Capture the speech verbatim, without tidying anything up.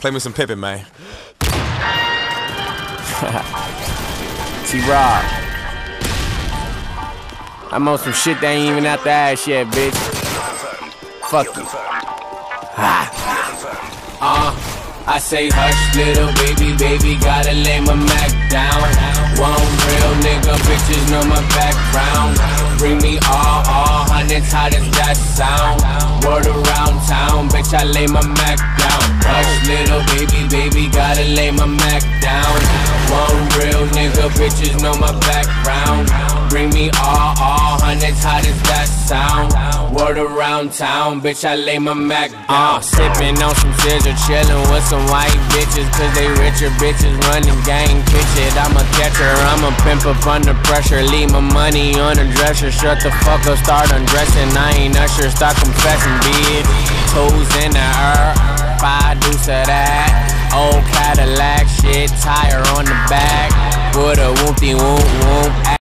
Play me some Pippin, man. T-Rob. I'm on some shit that ain't even out the ass yet, bitch. Fuck you. Ah. Uh, I say hush, little baby, baby, gotta lay my Mac down. One real nigga, bitches know my background. Bring me all, all hundreds, how does that sound? Word around town, bitch, I lay my Mac down. Hush, little baby, baby, gotta lay my Mac down. One real nigga, bitches know my background. Bring me all, all hundreds, how does that sound? Word around town, bitch, I lay my Mac down. Uh, sippin' on some scissor, chillin' with some white bitches, cause they richer bitches running gang, pitch it. I'm a catcher, I'm a pimp up under pressure. Leave my money on a dresser, shut the fuck up, start undressing. I ain't usher, start confessing, bitch. Toes in the air, five deuce of that. Old Cadillac shit, tire on the back. With a whoopty whoop whoop,